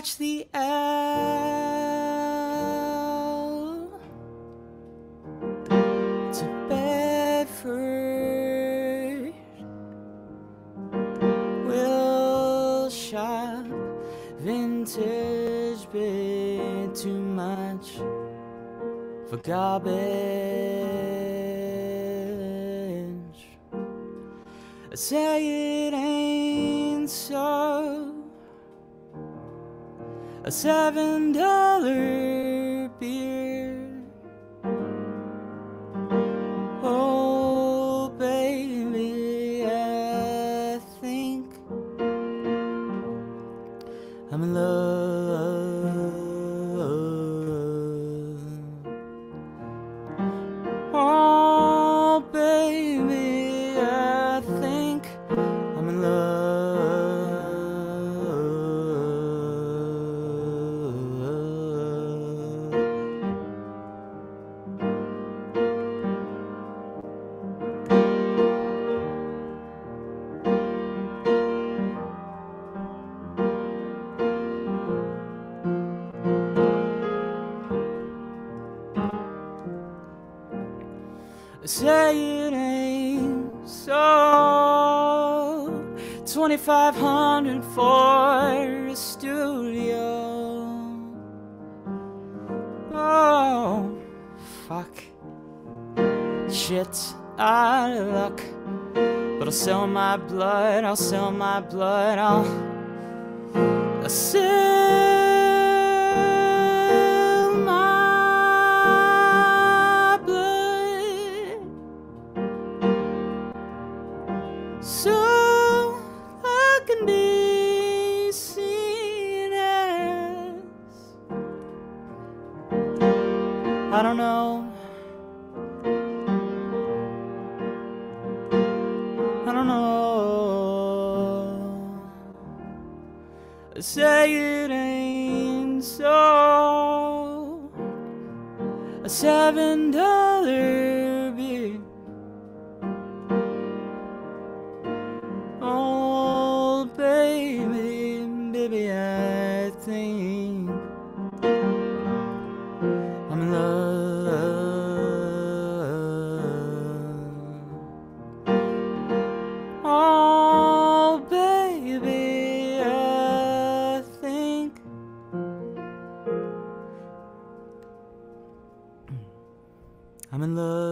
catch the L to Bedford. We'll shop vintage, bit too much for garbage. I say it ain't so. A $7 beer. Oh, baby, I think I'm in love. Oh, baby, I think I'm in love. Say it ain't so. 2,500 for a studio. Oh, fuck. Shit, out of luck. But I'll sell my blood, I'll sell my blood, I'll sell my blood, so I can be seen as, I don't know, I don't know. Say it ain't so. A $7 beer. Oh, baby, baby, I think I'm in love. Oh, baby, I think I'm in love.